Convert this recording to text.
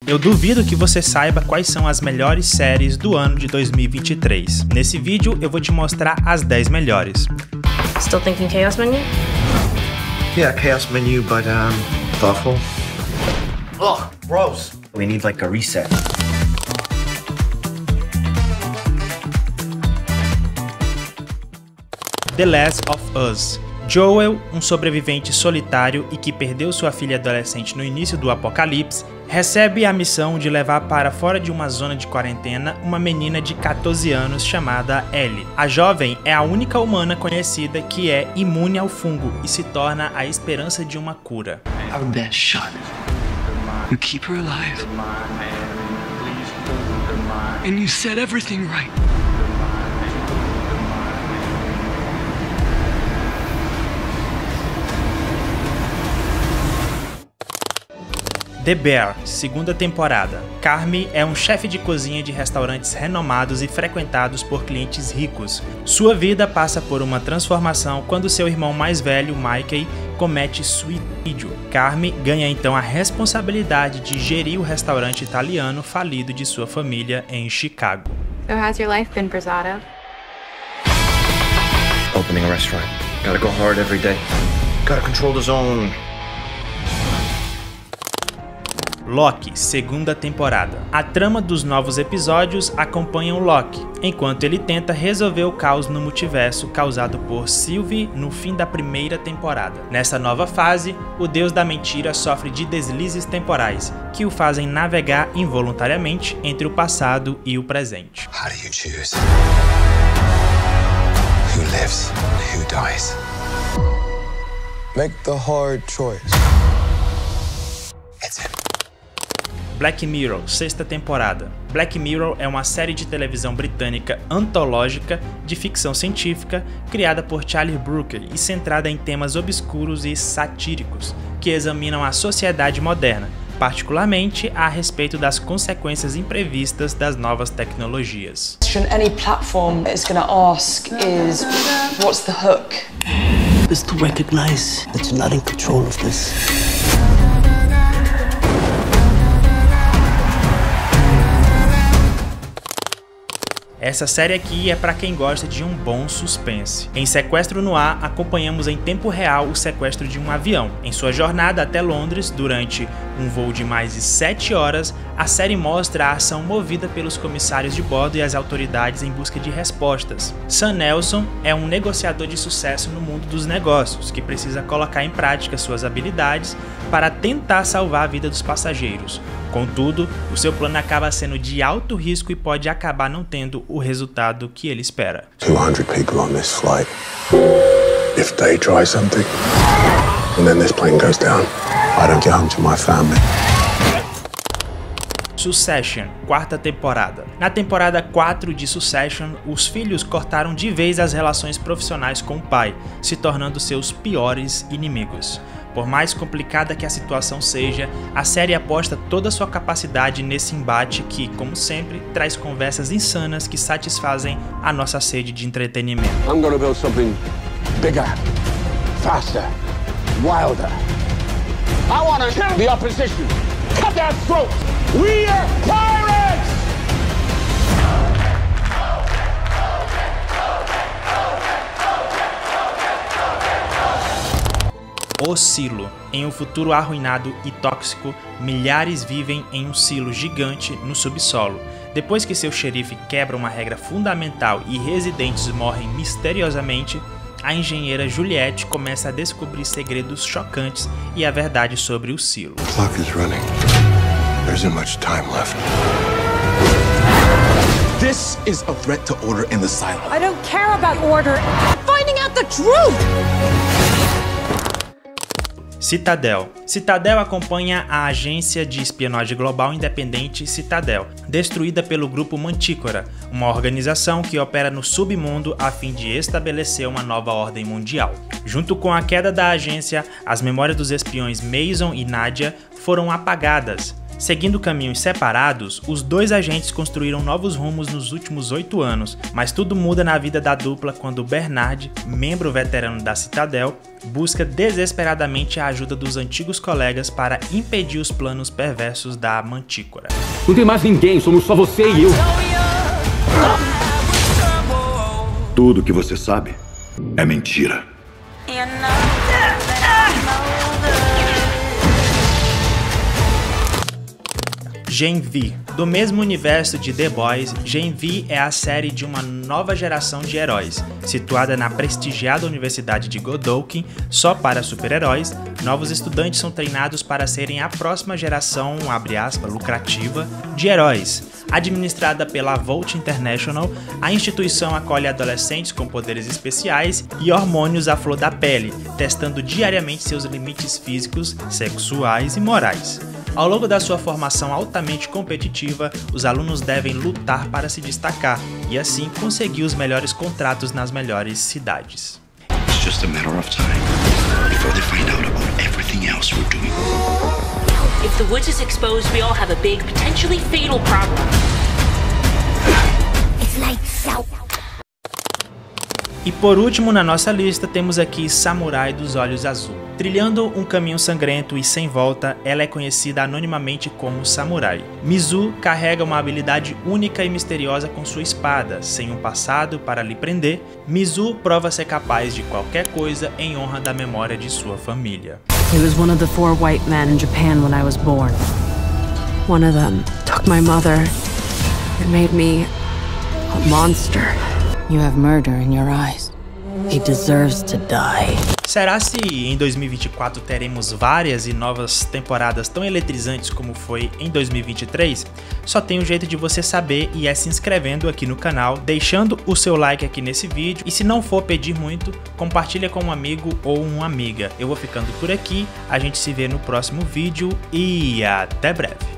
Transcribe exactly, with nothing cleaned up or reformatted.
Eu duvido que você saiba quais são as melhores séries do ano de dois mil e vinte e três. Nesse vídeo eu vou te mostrar as dez melhores. Still thinking Chaos Menu? Yeah, Chaos Menu, but um, thoughtful. Ugh, gross. We need like a reset. The Last of Us. Joel, um sobrevivente solitário e que perdeu sua filha adolescente no início do apocalipse, recebe a missão de levar para fora de uma zona de quarentena uma menina de quatorze anos chamada Ellie. A jovem é a única humana conhecida que é imune ao fungo e se torna a esperança de uma cura. Our best shot. You keep her alive. And you set everything right. The Bear, segunda temporada. Carmy é um chefe de cozinha de restaurantes renomados e frequentados por clientes ricos. Sua vida passa por uma transformação quando seu irmão mais velho, Mikey, comete suicídio. Carmy ganha então a responsabilidade de gerir o restaurante italiano falido de sua família em Chicago. So how's your life been, Brazado? Opening a restaurant. Gotta go hard every day. Gotta control the zone. Loki, segunda temporada. A trama dos novos episódios acompanha o Loki, enquanto ele tenta resolver o caos no multiverso causado por Sylvie no fim da primeira temporada. Nessa nova fase, o deus da mentira sofre de deslizes temporais, que o fazem navegar involuntariamente entre o passado e o presente. How do you choose? Who lives? Who dies? Make the hard choice. It's him. Black Mirror, sexta temporada. Black Mirror é uma série de televisão britânica antológica de ficção científica criada por Charlie Brooker e centrada em temas obscuros e satíricos que examinam a sociedade moderna, particularmente a respeito das consequências imprevistas das novas tecnologias. Any platform is going to ask is, what's the hook? Is to recognize that you're not in control of this. Essa série aqui é para quem gosta de um bom suspense. Em Sequestro no Ar, acompanhamos em tempo real o sequestro de um avião. Em sua jornada até Londres, durante um voo de mais de sete horas, a série mostra a ação movida pelos comissários de bordo e as autoridades em busca de respostas. Sam Nelson é um negociador de sucesso no mundo dos negócios, que precisa colocar em prática suas habilidades para tentar salvar a vida dos passageiros. Contudo, o seu plano acaba sendo de alto risco e pode acabar não tendo o resultado que ele espera. two hundred people on this flight. If they try something, and then this plane goes down, I don't get home to my family. Succession, quarta temporada. Na temporada quatro de Succession, os filhos cortaram de vez as relações profissionais com o pai, se tornando seus piores inimigos. Por mais complicada que a situação seja, a série aposta toda a sua capacidade nesse embate que, como sempre, traz conversas insanas que satisfazem a nossa sede de entretenimento. I'm gonna build something bigger, faster, wilder. I wanna kill the opposition, cut their throats. We are pirates! O Silo. Em um futuro arruinado e tóxico, milhares vivem em um silo gigante no subsolo. Depois que seu xerife quebra uma regra fundamental e residentes morrem misteriosamente, a engenheira Juliette começa a descobrir segredos chocantes e a verdade sobre o silo. The clock is running. There isn't much time left. This is a threat to order in the silo. I don't care about order. Finding out the truth! Citadel. Citadel acompanha a agência de espionagem global independente Citadel, destruída pelo grupo Mantícora, uma organização que opera no submundo a fim de estabelecer uma nova ordem mundial. Junto com a queda da agência, as memórias dos espiões Mason e Nadia foram apagadas. Seguindo caminhos separados, os dois agentes construíram novos rumos nos últimos oito anos, mas tudo muda na vida da dupla quando Bernard, membro veterano da Citadel, busca desesperadamente a ajuda dos antigos colegas para impedir os planos perversos da Mantícora. Não tem mais ninguém, somos só você e eu. Tudo que você sabe é mentira. Gen V. Do mesmo universo de The Boys, Gen V é a série de uma nova geração de heróis. Situada na prestigiada Universidade de Godolphin, só para super-heróis, novos estudantes são treinados para serem a próxima geração, abre aspas, lucrativa, de heróis. Administrada pela Volt International, a instituição acolhe adolescentes com poderes especiais e hormônios à flor da pele, testando diariamente seus limites físicos, sexuais e morais. Ao longo da sua formação altamente competitiva, os alunos devem lutar para se destacar e assim conseguir os melhores contratos nas melhores cidades. It's just a matter of time before they find out about everything else we're doing. If the woods is exposed, we all have a big, potentially fatal problem. It's lights out. E por último na nossa lista temos aqui Samurai dos Olhos Azul. Trilhando um caminho sangrento e sem volta, ela é conhecida anonimamente como Samurai. Mizu carrega uma habilidade única e misteriosa com sua espada. Sem um passado para lhe prender, Mizu prova ser capaz de qualquer coisa em honra da memória de sua família. He was one of the four white men in Japan when I was born. One of them took my mother and made me a monster. You have murder in your eyes. He deserves to die. Será se em dois mil e vinte e quatro teremos várias e novas temporadas tão eletrizantes como foi em dois mil e vinte e três? Só tem um jeito de você saber e é se inscrevendo aqui no canal, deixando o seu like aqui nesse vídeo e se não for pedir muito, compartilha com um amigo ou uma amiga. Eu vou ficando por aqui, a gente se vê no próximo vídeo e até breve.